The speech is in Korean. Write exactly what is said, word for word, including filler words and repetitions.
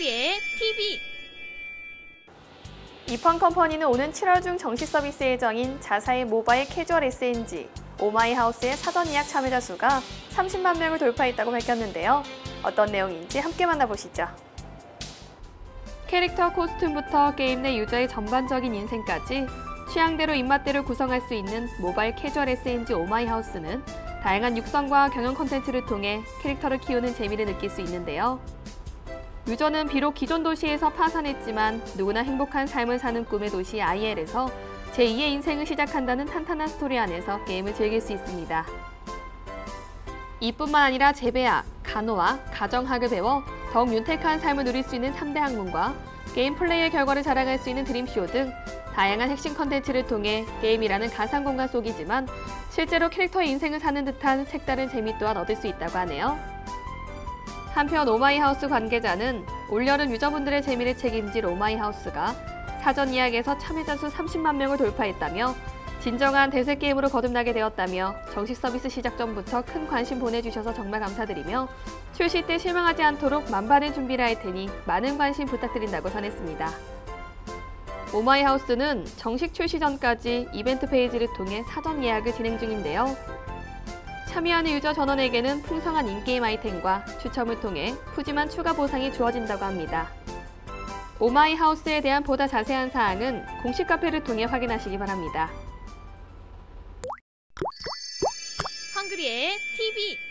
헝그리의 티비. 이펀 컴퍼니는 오는 칠월 중 정식 서비스 예정인 자사의 모바일 캐주얼 에스엔지 오마이하우스의 사전 예약 참여자 수가 삼십만 명을 돌파했다고 밝혔는데요. 어떤 내용인지 함께 만나보시죠. 캐릭터 코스튬부터 게임 내 유저의 전반적인 인생까지 취향대로 입맛대로 구성할 수 있는 모바일 캐주얼 에스엔지 오마이하우스는 다양한 육성과 경영 콘텐츠를 통해 캐릭터를 키우는 재미를 느낄 수 있는데요. 유저는 비록 기존 도시에서 파산했지만 누구나 행복한 삶을 사는 꿈의 도시 아이엘에서 제이의 인생을 시작한다는 탄탄한 스토리 안에서 게임을 즐길 수 있습니다. 이뿐만 아니라 재배학, 간호학, 가정학을 배워 더욱 윤택한 삶을 누릴 수 있는 삼 대 학문과 게임 플레이의 결과를 자랑할 수 있는 드림쇼 등 다양한 핵심 컨텐츠를 통해 게임이라는 가상 공간 속이지만 실제로 캐릭터의 인생을 사는 듯한 색다른 재미 또한 얻을 수 있다고 하네요. 한편 오마이하우스 관계자는 올여름 유저분들의 재미를 책임질 오마이하우스가 사전 예약에서 참여자 수 삼십만 명을 돌파했다며 진정한 대세 게임으로 거듭나게 되었다며 정식 서비스 시작 전부터 큰 관심 보내주셔서 정말 감사드리며 출시 때 실망하지 않도록 만반의 준비를 할 테니 많은 관심 부탁드린다고 전했습니다. 오마이하우스는 정식 출시 전까지 이벤트 페이지를 통해 사전 예약을 진행 중인데요. 참여하는 유저 전원에게는 풍성한 인게임 아이템과 추첨을 통해 푸짐한 추가 보상이 주어진다고 합니다. 오마이하우스에 대한 보다 자세한 사항은 공식 카페를 통해 확인하시기 바랍니다. 헝그리의 티비.